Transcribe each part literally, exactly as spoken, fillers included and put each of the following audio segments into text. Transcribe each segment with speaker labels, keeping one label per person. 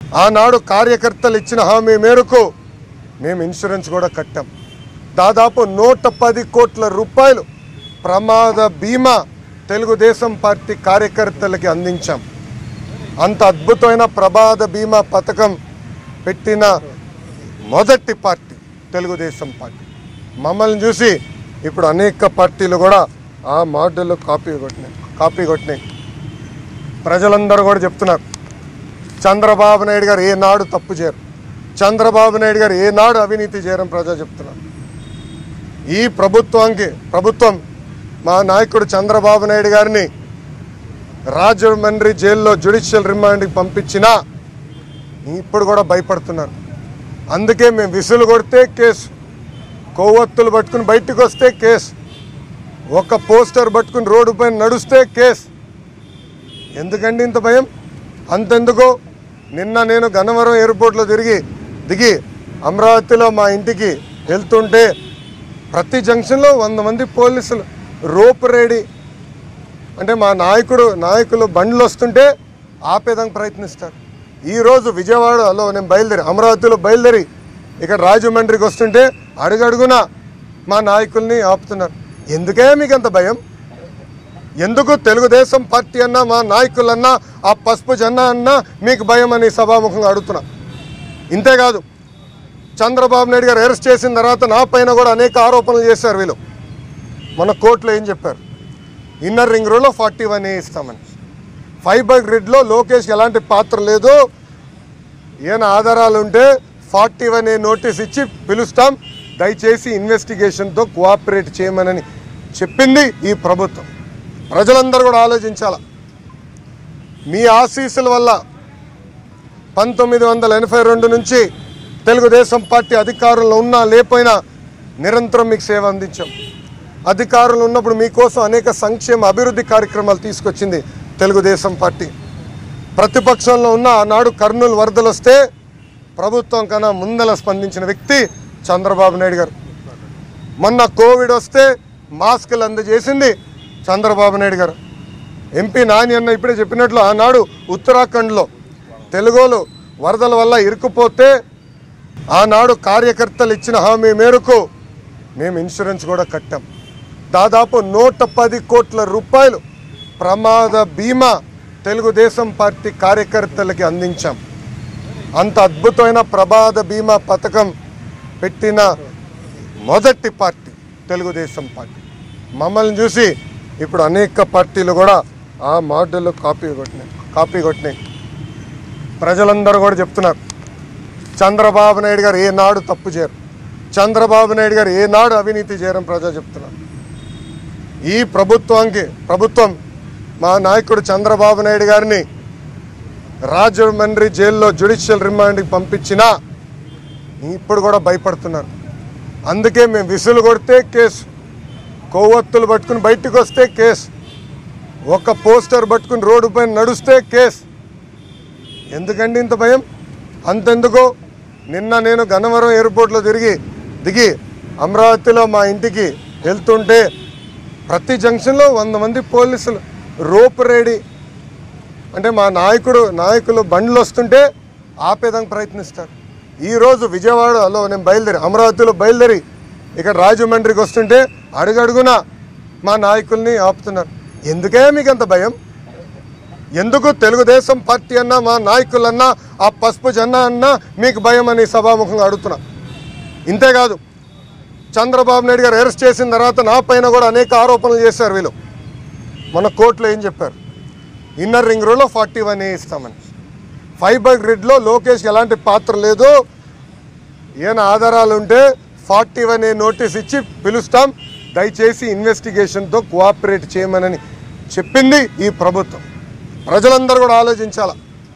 Speaker 1: ఆనాడు కార్యకర్తలు ఇచ్చిన హామీ మేరకు మేము ఇన్సూరెన్స్ కూడా కట్టాం. దాదాపు నూట పది కోట్ల రూపాయలు ప్రమాద బీమా తెలుగుదేశం పార్టీ కార్యకర్తలకి అందించాం. అంత అద్భుతమైన ప్రమాద బీమా పథకం పెట్టిన మొదటి పార్టీ తెలుగుదేశం పార్టీ. మమ్మల్ని చూసి ఇప్పుడు అనేక పార్టీలు కూడా ఆ మోడల్ కాపీ కొట్టినాయి కాపీ కొట్టినాయి ప్రజలందరూ కూడా చెప్తున్నారు, చంద్రబాబు నాయుడు గారు ఏనాడు తప్పు చేయరు, చంద్రబాబు నాయుడు గారు ఏనాడు అవినీతి చేయరని ప్రజలు చెప్తున్నారు. ఈ ప్రభుత్వానికి ప్రభుత్వం మా నాయకుడు చంద్రబాబు నాయుడు గారిని రాజమండ్రి జైల్లో జ్యుడిషియల్ రిమాండ్కి పంపించినా ఇప్పుడు కూడా భయపడుతున్నారు. అందుకే మేము విసులు కొడితే కేసు, కొవ్వొత్తులు పట్టుకుని బయటకు వస్తే కేసు, ఒక పోస్టర్ పట్టుకుని రోడ్డు పైన నడుస్తే కేసు. ఎందుకండి ఇంత భయం? అంతెందుకు, నిన్న నేను గన్నవరం ఎయిర్పోర్ట్లో తిరిగి దిగి అమరావతిలో మా ఇంటికి వెళ్తుంటే ప్రతి జంక్షన్లో వంద మంది పోలీసులు రోపు రెడీ. అంటే మా నాయకుడు నాయకులు బండ్లు వస్తుంటే ఆపేదానికి ప్రయత్నిస్తారు. ఈరోజు విజయవాడలో నేను బయలుదేరి అమరావతిలో బయలుదేరి ఇక్కడ రాజమండ్రికి వస్తుంటే అడుగడుగున మా నాయకుల్ని ఆపుతున్నారు. ఎందుకే మీకు అంత భయం? ఎందుకు తెలుగుదేశం పార్టీ అన్నా మా నాయకులన్నా ఆ పసుపు జెండా అన్నా మీకు భయం అని సభాముఖంగా అడుగుతున్నా. ఇంతేకాదు, చంద్రబాబు నాయుడు గారు అరెస్ట్ చేసిన తర్వాత నా పైన కూడా అనేక ఆరోపణలు చేశారు వీళ్ళు. మన కోర్టులో ఏం చెప్పారు? ఇన్నర్ రింగ్ రోడ్లో ఫార్టీ వన్ ఏ ఇస్తామని, ఫైబర్ గ్రిడ్లో లోకేష్కి ఎలాంటి పాత్ర లేదు, ఏమైనా ఆధారాలు ఉంటే ఫార్టీ వన్ ఏ నోటీస్ ఇచ్చి పిలుస్తాం, దయచేసి ఇన్వెస్టిగేషన్తో కోఆపరేట్ చేయమని చెప్పింది ఈ ప్రభుత్వం. ప్రజలందరూ కూడా ఆలోచించాల. మీ ఆశీస్సుల వల్ల పంతొమ్మిది వందల ఎనభై రెండు నుంచి తెలుగుదేశం పార్టీ అధికారంలో ఉన్నా లేకపోయినా నిరంతరం మీకు సేవ అందించాం. అధికారంలో ఉన్నప్పుడు మీకోసం అనేక సంక్షేమ అభివృద్ధి కార్యక్రమాలు తీసుకొచ్చింది తెలుగుదేశం పార్టీ. ప్రతిపక్షంలో ఉన్న ఆనాడు కర్నూలు వరదలు వస్తే ప్రభుత్వం కన్నా ముందల స్పందించిన వ్యక్తి చంద్రబాబు నాయుడు గారు. మొన్న కోవిడ్ వస్తే మాస్కులు అందజేసింది చంద్రబాబు నాయుడు గారు. ఎంపీ నాని అన్న ఇప్పుడే చెప్పినట్లు ఆనాడు ఉత్తరాఖండ్లో తెలుగోలు వరదల వల్ల ఇరుక్కుపోతే ఆనాడు కార్యకర్తలు ఇచ్చిన హామీ మేరకు మేము ఇన్సూరెన్స్ కూడా కట్టాం. దాదాపు నూట పది కోట్ల రూపాయలు ప్రమాద బీమా తెలుగుదేశం పార్టీ కార్యకర్తలకి అందించాం. అంత అద్భుతమైన ప్రమాద బీమా పథకం పెట్టిన మొదటి పార్టీ తెలుగుదేశం పార్టీ. మమ్మల్ని చూసి ఇప్పుడు అనేక పార్టీలు కూడా ఆ మోడల్ కాపీ కొట్టినాయి కాపీ కొట్టినాయి ప్రజలందరూ కూడా చెప్తున్నారు, చంద్రబాబు నాయుడు గారు ఏనాడు తప్పు చేయరు, చంద్రబాబు నాయుడు గారు ఏనాడు అవినీతి చేయరని ప్రజలు చెప్తున్నారు. ఈ ప్రభుత్వానికి ప్రభుత్వం మా నాయకుడు చంద్రబాబు నాయుడు గారిని రాజమండ్రి జైల్లో జ్యుడిషియల్ రిమాండ్కి పంపించినా ఇప్పుడు కూడా భయపడుతున్నారు. అందుకే మేము విసులు కొడితే కేసు, కొవ్వొత్తులు పట్టుకుని బయటకు వస్తే కేసు, ఒక పోస్టర్ పట్టుకుని రోడ్డు పైన నడుస్తే కేసు. ఎందుకండి ఇంత భయం? అంతెందుకు, నిన్న నేను గన్నవరం ఎయిర్పోర్ట్లో తిరిగి దిగి అమరావతిలో మా ఇంటికి వెళ్తుంటే ప్రతి జంక్షన్లో వంద మంది పోలీసులు రోపు రెడీ. అంటే మా నాయకుడు నాయకులు బండ్లు వస్తుంటే ఆపేదానికి ప్రయత్నిస్తారు. ఈరోజు విజయవాడలో నేను బయలుదేరి అమరావతిలో బయలుదేరి ఇక్కడ రాజమండ్రికి వస్తుంటే అడుగడుగున మా నాయకుల్ని ఆపుతున్నారు. ఎందుకే మీకు అంత భయం? ఎందుకు తెలుగుదేశం పార్టీ అన్నా మా నాయకులన్నా ఆ పసుపు జెండా అన్నా మీకు భయం అని సభాముఖంగా అడుగుతున్నా. ఇంతేకాదు, చంద్రబాబు నాయుడు గారు అరెస్ట్ చేసిన తర్వాత నా పైన కూడా అనేక ఆరోపణలు చేశారు వీళ్ళు. మన కోర్టులో ఏం చెప్పారు? ఇన్నర్ రింగ్ రోడ్లో ఫార్టీ వన్ ఏ ఇస్తామని, ఫైబర్ గ్రిడ్లో లోకేష్కి ఎలాంటి పాత్ర లేదు, ఏమైనా ఆధారాలు ఉంటే ఫార్టీ వన్ ఏ నోటీస్ ఇచ్చి పిలుస్తాం, దయచేసి ఇన్వెస్టిగేషన్తో కోఆపరేట్ చేయమని చెప్పింది ఈ ప్రభుత్వం. ప్రజలందరూ కూడా ఆలోచించాల.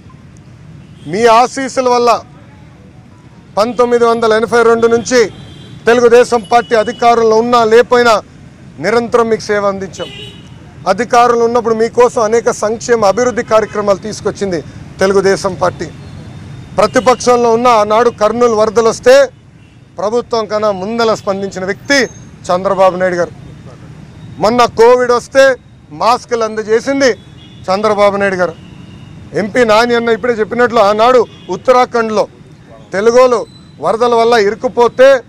Speaker 1: మీ ఆశీస్సుల వల్ల పంతొమ్మిది వందల ఎనభై రెండు నుంచి తెలుగుదేశం పార్టీ అధికారంలో ఉన్నా లేకపోయినా నిరంతరం మీకు సేవ అందించాం. అధికారంలో ఉన్నప్పుడు మీకోసం అనేక సంక్షేమ అభివృద్ధి కార్యక్రమాలు తీసుకొచ్చింది తెలుగుదేశం పార్టీ. ప్రతిపక్షంలో ఉన్న ఆనాడు కర్నూలు వరదలు వస్తే ప్రభుత్వం కన్నా ముందల స్పందించిన వ్యక్తి చంద్రబాబు నాయుడు గారు. మొన్న కోవిడ్ వస్తే మాస్కులు అందజేసింది చంద్రబాబు నాయుడు గారు. ఎంపీ నాని అన్న ఇప్పుడే చెప్పినట్లు ఆనాడు ఉత్తరాఖండ్లో తెలుగోలు వరదల వల్ల ఇరుక్కుపోతే